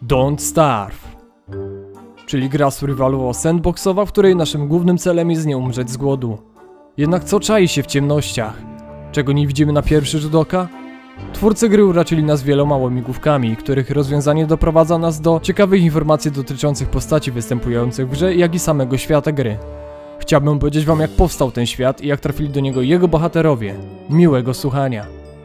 Don't Starve, czyli gra survivalowo-sandboxowa, w której naszym głównym celem jest nie umrzeć z głodu. Jednak co czai się w ciemnościach? Czego nie widzimy na pierwszy rzut oka? Twórcy gry uraczyli nas wieloma łamigłówkami, których rozwiązanie doprowadza nas do ciekawych informacji dotyczących postaci występujących w grze, jak i samego świata gry. Chciałbym powiedzieć wam, jak powstał ten świat i jak trafili do niego jego bohaterowie. Miłego słuchania.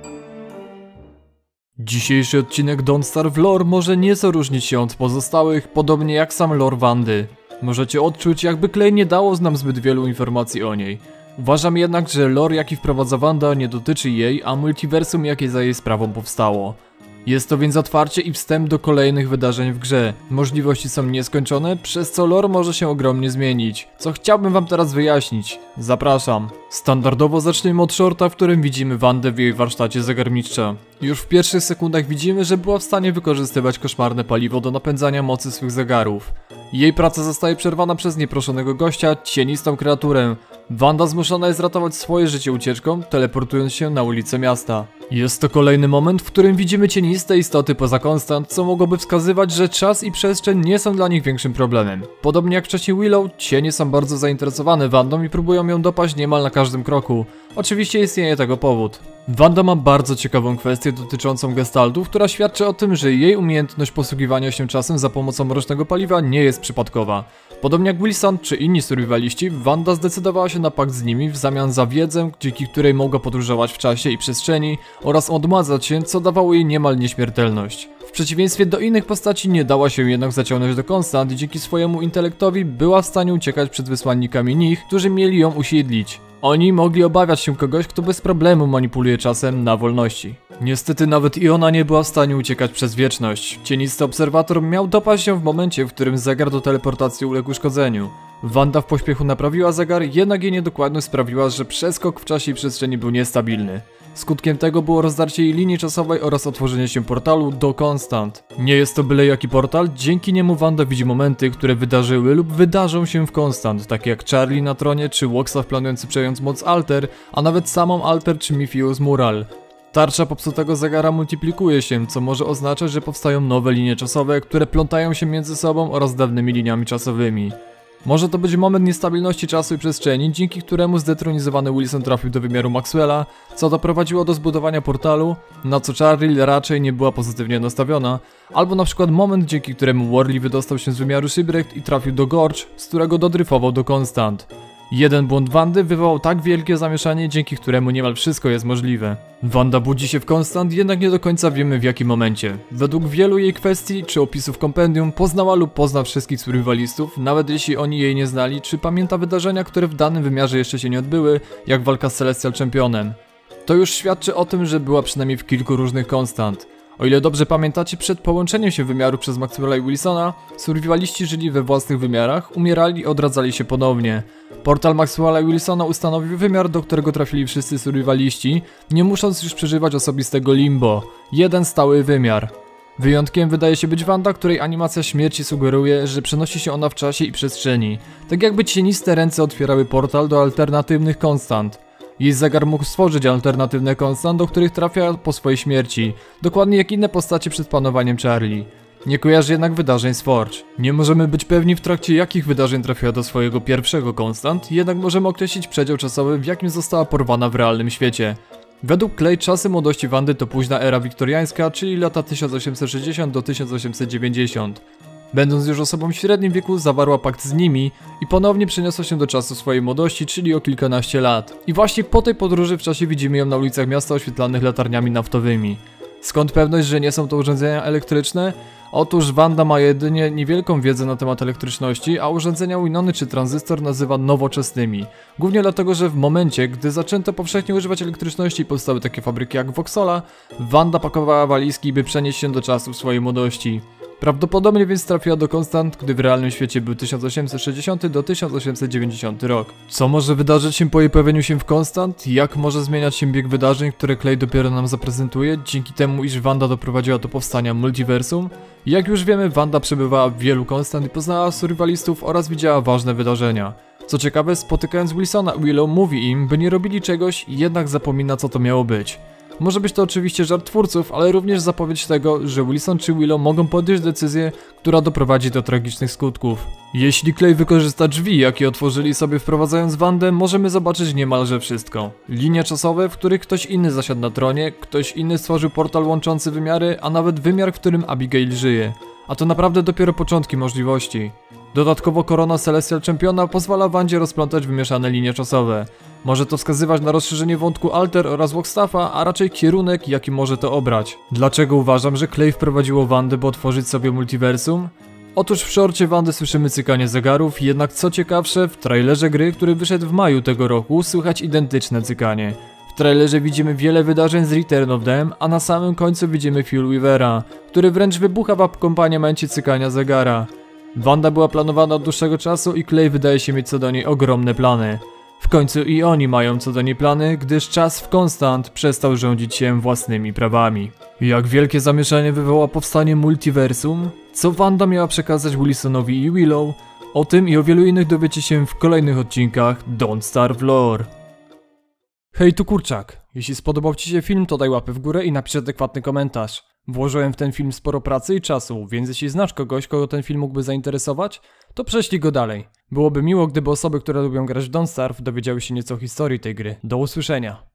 Dzisiejszy odcinek Don't Starve lore może nieco różnić się od pozostałych, podobnie jak sam lore Wandy. Możecie odczuć, jakby Clay nie dało nam zbyt wielu informacji o niej. Uważam jednak, że lore, jaki wprowadza Wanda, nie dotyczy jej, a multiversum, jakie za jej sprawą powstało. Jest to więc otwarcie i wstęp do kolejnych wydarzeń w grze. Możliwości są nieskończone, przez co lore może się ogromnie zmienić, co chciałbym wam teraz wyjaśnić. Zapraszam. Standardowo zaczniemy od shorta, w którym widzimy Wandę w jej warsztacie zegarmistrza. Już w pierwszych sekundach widzimy, że była w stanie wykorzystywać koszmarne paliwo do napędzania mocy swych zegarów. Jej praca zostaje przerwana przez nieproszonego gościa, cienistą kreaturę. Wanda zmuszona jest ratować swoje życie ucieczką, teleportując się na ulicę miasta. Jest to kolejny moment, w którym widzimy cieniste istoty poza Konstant, co mogłoby wskazywać, że czas i przestrzeń nie są dla nich większym problemem. Podobnie jak wcześniej Willow, cienie są bardzo zainteresowane Wandą i próbują ją dopaść niemal na każdym kroku. Oczywiście istnieje tego powód. Wanda ma bardzo ciekawą kwestię dotyczącą gestaltów, która świadczy o tym, że jej umiejętność posługiwania się czasem za pomocą mrocznego paliwa nie jest przypadkowa. Podobnie jak Wilson czy inni survivaliści, Wanda zdecydowała się na pakt z nimi w zamian za wiedzę, dzięki której mogła podróżować w czasie i przestrzeni oraz odmładzać się, co dawało jej niemal nieśmiertelność. W przeciwieństwie do innych postaci nie dała się jednak zaciągnąć do Konstant i dzięki swojemu intelektowi była w stanie uciekać przed wysłannikami nich, którzy mieli ją usiedlić. Oni mogli obawiać się kogoś, kto bez problemu manipuluje czasem na wolności. Niestety nawet i ona nie była w stanie uciekać przez wieczność. Cienisty obserwator miał dopaść się w momencie, w którym zegar do teleportacji uległ uszkodzeniu. Wanda w pośpiechu naprawiła zegar, jednak jej niedokładność sprawiła, że przeskok w czasie i przestrzeni był niestabilny. Skutkiem tego było rozdarcie jej linii czasowej oraz otworzenie się portalu do Konstant. Nie jest to byle jaki portal, dzięki niemu Wanda widzi momenty, które wydarzyły lub wydarzą się w Konstant, takie jak Charlie na tronie czy Woksaw planujący przejąć moc Alter, a nawet samą Alter czy Miphius Mural. Tarcza popsutego zegara multiplikuje się, co może oznaczać, że powstają nowe linie czasowe, które plątają się między sobą oraz dawnymi liniami czasowymi. Może to być moment niestabilności czasu i przestrzeni, dzięki któremu zdetronizowany Wilson trafił do wymiaru Maxwella, co doprowadziło do zbudowania portalu, na co Charlie raczej nie była pozytywnie nastawiona, albo na przykład moment, dzięki któremu Worley wydostał się z wymiaru Shipwrecked i trafił do Gorge, z którego dodryfował do Konstant. Jeden błąd Wandy wywołał tak wielkie zamieszanie, dzięki któremu niemal wszystko jest możliwe. Wanda budzi się w Konstant, jednak nie do końca wiemy w jakim momencie. Według wielu jej kwestii czy opisów kompendium poznała lub pozna wszystkich survivalistów, nawet jeśli oni jej nie znali, czy pamięta wydarzenia, które w danym wymiarze jeszcze się nie odbyły, jak walka z Celestial Championem. To już świadczy o tym, że była przynajmniej w kilku różnych Konstant. O ile dobrze pamiętacie, przed połączeniem się wymiaru przez Maxwella i Wilsona, survivaliści żyli we własnych wymiarach, umierali i odradzali się ponownie. Portal Maxwella i Wilsona ustanowił wymiar, do którego trafili wszyscy survivaliści, nie musząc już przeżywać osobistego limbo. Jeden stały wymiar. Wyjątkiem wydaje się być Wanda, której animacja śmierci sugeruje, że przenosi się ona w czasie i przestrzeni. Tak jakby cieniste ręce otwierały portal do alternatywnych Konstant. Jej zegar mógł stworzyć alternatywne Konstant, do których trafia po swojej śmierci, dokładnie jak inne postacie przed panowaniem Charlie. Nie kojarzy jednak wydarzeń z Forge. Nie możemy być pewni w trakcie jakich wydarzeń trafiła do swojego pierwszego Konstant, jednak możemy określić przedział czasowy, w jakim została porwana w realnym świecie. Według Clay czasy młodości Wandy to późna era wiktoriańska, czyli lata 1860 do 1890. Będąc już osobą w średnim wieku, zawarła pakt z nimi i ponownie przeniosła się do czasu swojej młodości, czyli o kilkanaście lat. I właśnie po tej podróży w czasie widzimy ją na ulicach miasta oświetlanych latarniami naftowymi. Skąd pewność, że nie są to urządzenia elektryczne? Otóż Wanda ma jedynie niewielką wiedzę na temat elektryczności, a urządzenia Winony czy tranzystor nazywa nowoczesnymi. Głównie dlatego, że w momencie, gdy zaczęto powszechnie używać elektryczności i powstały takie fabryki jak Vauxhall, Wanda pakowała walizki, by przenieść się do czasów swojej młodości. Prawdopodobnie więc trafiła do Konstant, gdy w realnym świecie był 1860 do 1890 rok. Co może wydarzyć się po jej pojawieniu się w Konstant? Jak może zmieniać się bieg wydarzeń, które Clay dopiero nam zaprezentuje, dzięki temu iż Wanda doprowadziła do powstania multiversum? Jak już wiemy, Wanda przebywała w wielu Konstant i poznała survivalistów oraz widziała ważne wydarzenia. Co ciekawe, spotykając Wilsona, Willow mówi im, by nie robili czegoś, jednak zapomina co to miało być. Może być to oczywiście żart twórców, ale również zapowiedź tego, że Wilson czy Willow mogą podjąć decyzję, która doprowadzi do tragicznych skutków. Jeśli Clay wykorzysta drzwi, jakie otworzyli sobie wprowadzając Wandę, możemy zobaczyć niemalże wszystko. Linie czasowe, w których ktoś inny zasiadł na tronie, ktoś inny stworzył portal łączący wymiary, a nawet wymiar, w którym Abigail żyje. A to naprawdę dopiero początki możliwości. Dodatkowo korona Celestial Championa pozwala Wandzie rozplątać wymieszane linie czasowe. Może to wskazywać na rozszerzenie wątku Alter oraz Walkstaffa, a raczej kierunek, jaki może to obrać. Dlaczego uważam, że Clay wprowadziło Wandę, by otworzyć sobie multiversum? Otóż w shorcie Wandy słyszymy cykanie zegarów, jednak co ciekawsze, w trailerze gry, który wyszedł w maju tego roku, słychać identyczne cykanie. W trailerze widzimy wiele wydarzeń z Return of Them, a na samym końcu widzimy Fuel Weavera, który wręcz wybucha w akompaniamencie cykania zegara. Wanda była planowana od dłuższego czasu i Clay wydaje się mieć co do niej ogromne plany. W końcu i oni mają co do niej plany, gdyż czas w Constant przestał rządzić się własnymi prawami. Jak wielkie zamieszanie wywoła powstanie multiversum? Co Wanda miała przekazać Wilsonowi i Willow? O tym i o wielu innych dowiecie się w kolejnych odcinkach Don't Starve Lore. Hej, tu Kurczak. Jeśli spodobał Ci się film, to daj łapę w górę i napisz adekwatny komentarz. Włożyłem w ten film sporo pracy i czasu, więc jeśli znasz kogoś, kogo ten film mógłby zainteresować, to prześlij go dalej. Byłoby miło, gdyby osoby, które lubią grać w Don't Starve, dowiedziały się nieco o historii tej gry. Do usłyszenia.